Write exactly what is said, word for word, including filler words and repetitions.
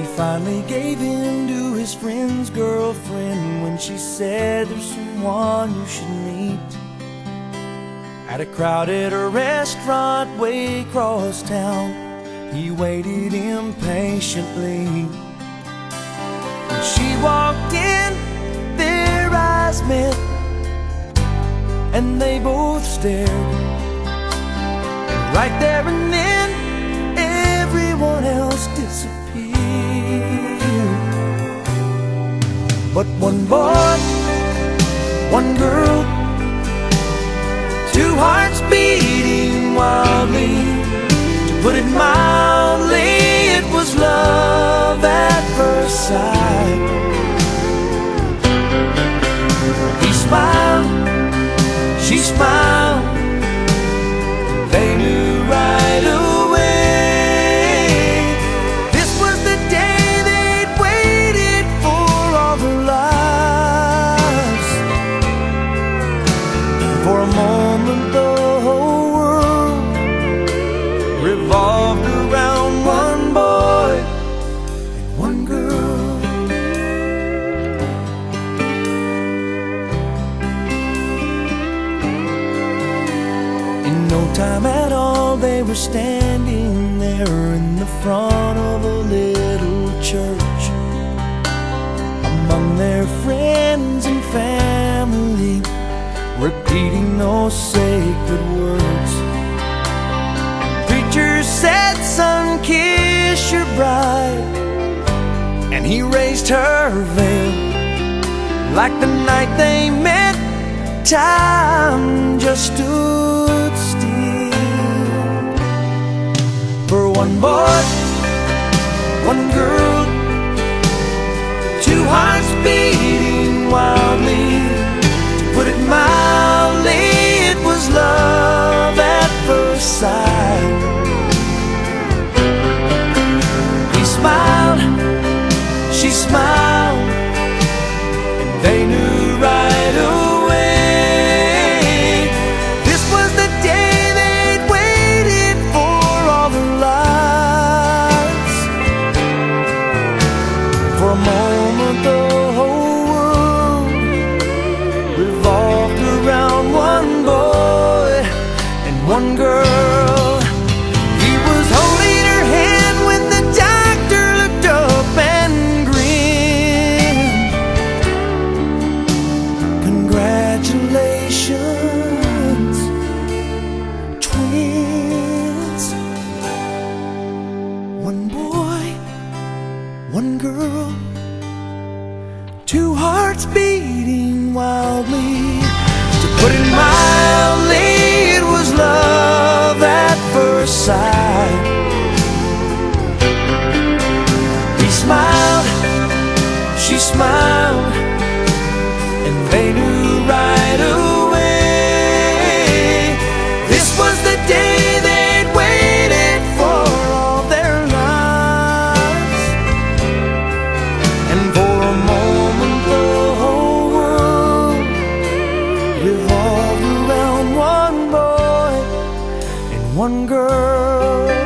finally gave in to his friend's girlfriend when she said, "There's someone you should meet." At a crowded restaurant way across town, he waited impatiently. When she walked in, their eyes met, and they both stared. And right there and then, everyone else disappeared. But one boy, one girl, two hearts beating wildly. To put it mildly, it was love at first sight. He smiled, she smiled, they knew right away. This was the day they'd waited for all their lives. For a moment the whole world revolved around one boy and one girl. In no time at all, they were standing there in the front of a little church, among their friends and family, repeating those sacred words. Preacher said, "Son, kiss your bride," and he raised her veil. Like the night they met, time just stood still. For one boy, one girl, two hearts beating wildly. To put it mildly, it was love at first sight. He smiled, she smiled, and they knew right away. This was the day they'd waited for all their lives. For a moment the whole world revolved around one boy and one girl. He was holding her hand when the doctor looked up and grinned. Congratulations, twins. One boy, one girl, two hearts beating wildly. To put it mildly, it was love at first sight. He smiled, she smiled, and they knew right away. This was the day they'd waited for all their lives. And for a moment the whole world revolved around one boy and one girl.